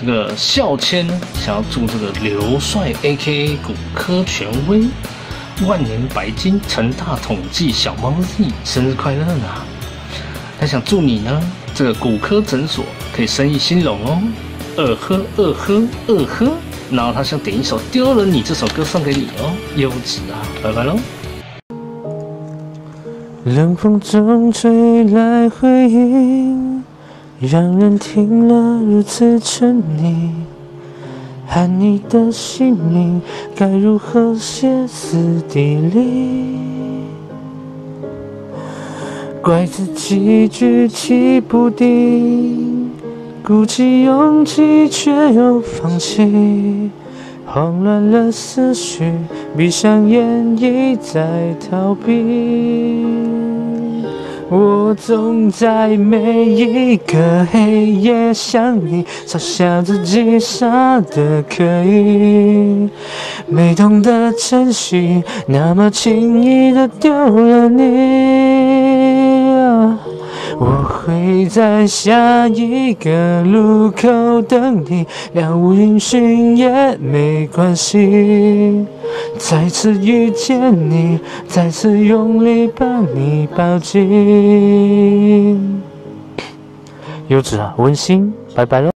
这个孝谦呢，想要祝这个刘帅 A.K.A 骨科权威万年白金成大统计小猫 Z 生日快乐呢！他想祝你呢，这个骨科诊所可以生意兴隆哦。二喝，然后他想点一首《丢了你》这首歌送给你哦，优质啊！拜拜喽。 冷风中吹来回音，让人听了如此沉溺。喊你的姓名该如何歇斯底里？怪自己举棋不定，鼓起勇气却又放弃，慌乱了思绪，闭上眼一再逃避。我总在每一个黑夜想你，嘲笑自己傻得可以，没懂得珍惜，那么轻易的丢了你。我会在下一个路口等你，了无音讯也没关系。再次遇见你，再次用力把你抱紧。优质啊，温馨，拜拜喽。